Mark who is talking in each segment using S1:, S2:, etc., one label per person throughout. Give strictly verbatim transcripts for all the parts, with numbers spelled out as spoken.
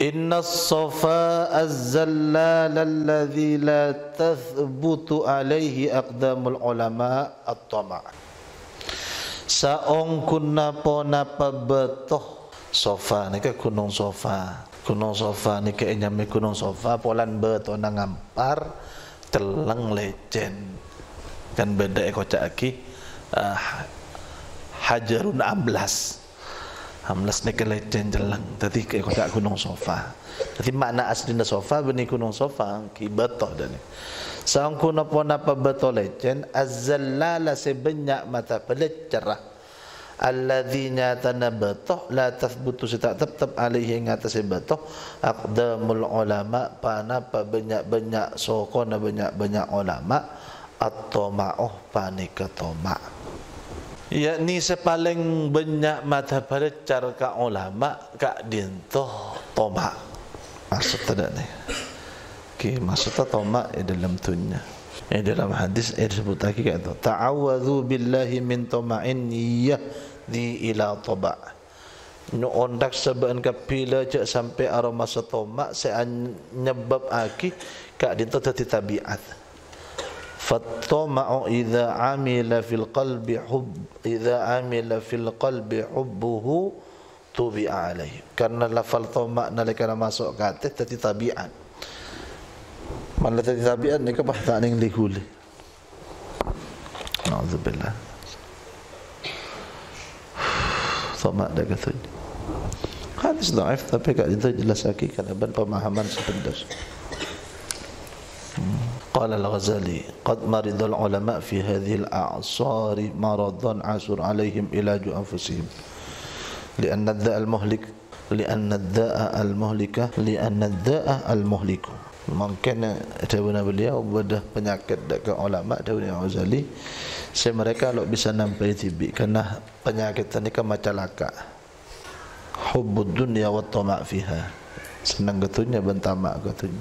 S1: Inna as-safa az-zallal alladhi la tathbutu alaihi aqdamul ulama at-tama'. Saong kunna pona pabetoh sofa ni ke gunung sofa. Gunung sofa ni ke nyame gunung sofa polan beto nang ngampar teleng lecen. Kan beda ekocak aki uh, hajarun amblas. Hamlas ni kelecen jelang. Tadi ke kota gunung sofa. Tadi makna aslinya sofa beni gunung sofa ki betoh dan. Saung kuna pona apa beto lecen az-zallala sebanyak mata pelet cerah. Alladzina tanabatoh la tathbutu sita tetap alaihi ngatas betoh aqdamul ulama pana pa banyak-banyak sokona banyak-banyak ulama at-tama'uh panika toma'. Yakni sepaling banyak mata belajar ka ulama ka dintoh toma. Maksud tak ni. Okey, maksudnya toma di dalam tunya. Di dalam hadis ada disebut lagi kata ta'awwadzu billahi min tama'in yahdi ila taba. Nu ondak sebab kapila cak sampai aroma setoma saya nyebab aki ka dintoh tadi tabiat. فالطمع إذا عمل في القلب حب إذا عمل في القلب حبه طبع عليه. Karena lafal طمع nalika masuk ke hati tadi tabiat. Mana tadi tabiat ni kebah tak ning lihuli. Nauzubillah. طمع dah kata. Hadis dhaif tapi kat itu jelas hakikat dan pemahaman sebenar. قال الغزالي قد مرض العلماء في هذه الأعصار مرضا عسر عليهم علاج أنفسهم لأن الداء المهلك لأن الداء المهلك لأن الداء المهلك. Mungkin dawuh beliau bedah penyakit dekat ulama dawuh Ghazali se mereka kalau bisa nampai tibi karena penyakit ni kan macam laka hubbud dunya wa tama' fiha senang gatunya bentama gatunya.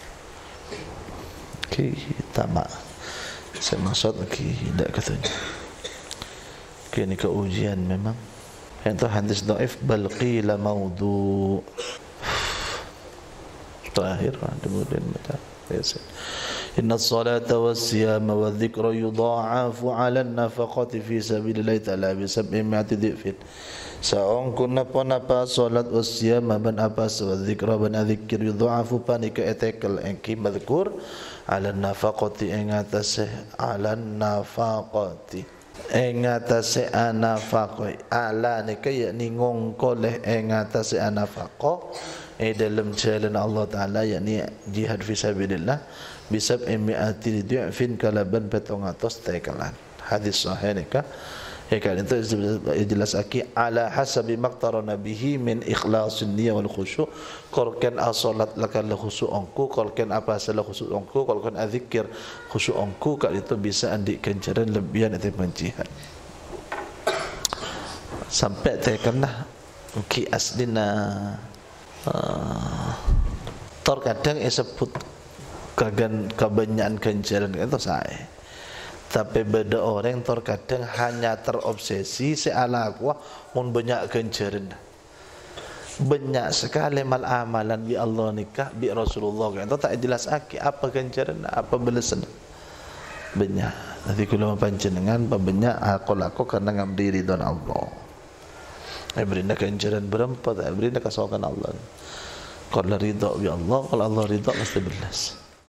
S1: Okey, tamak. Saya maksud okey, tidak katanya. Okey, ni keujian memang. Yang tu hadis dhaif bal qila maudhu. Terakhir kemudian baca. Inna as-salata was-siyama wadh-dhikra yudha'afu 'ala an-nafaqati fi sabilillahi ta'ala bi sab'i mi'ati dhifin. Saong kunna apa salat was-siyama ban apa wadh-dhikra ban adzikir yudha'afu panika etekel engki madhkur ala nafaqati ing atase ala nafaqati ing atase anafaqai ala nika yakni ngongkoleh ing atase anafaqah eh dalam jalan Allah taala yakni jihad fi sabilillah bisab mi'ati du'fin kalaban petong atas tekalan. Hadis sahih nika ya kan itu jelas aki ala hasabi maqtarana bihi min ikhlasin niyyah wal khusyu' qalkan as-salat lakal khusyu' angku qalkan apa salah khusyu' angku qalkan adzikir khusyu' angku kak itu bisa andik kencaran lebihan itu penjihad sampai terkena ki aslina uh, terkadang disebut kagan kebanyakan kencaran itu saya. Tapi beda orang terkadang hanya terobsesi seala kuah mun banyak kencaran. Banyak sekali mal amalan bi Allah nikah bi Rasulullah kan. Itu tak jelas aki apa kencaran apa balasan. Banyak. Nanti kalau panjenengan banyak aku laku karena ngabdi ridwan Allah. Berinda kencaran berempat, berinda kasawakan Allah. Kalau ridha bi Allah, kalau Allah ridha mesti belas.